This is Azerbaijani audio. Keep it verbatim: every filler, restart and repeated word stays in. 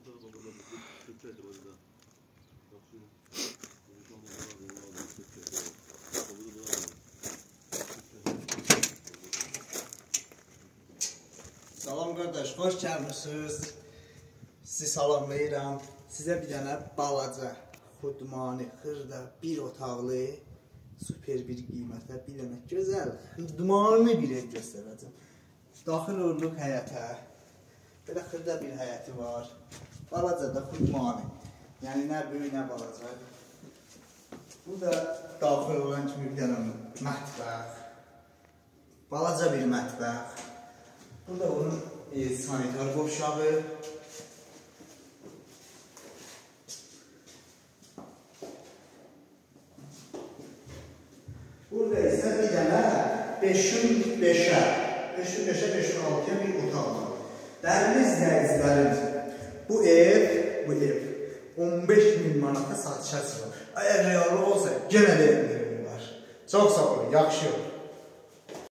Salam qardaş, xoş gəlmişsiniz. Sizi salamlayıram. Sizə bir dənə balaca, xudmani, xırda, bir otaqlı, super bir qiymətə, bir dənə gözəl, xudmani bir ev göstərəcəm. Daxil olduq həyətə. Belə xırda bir həyəti var. Balaca da xudmani. Yəni nə böyük, nə balaca. Bu da daxil olan kimi bir dənə mətbəx. Balaca bir mətbəx. Bu da onun e, sanitar qovşağı. Burada isə bir dənə beşin beşə, beşin beşə, beşin altıya bir otaq var. Dəyərli izləyicilərim, bu ev, bu ev on beş min manata satışa çıxır. Əgər realı olsa, genə də ev var. Çox sağ olun, yaxşı.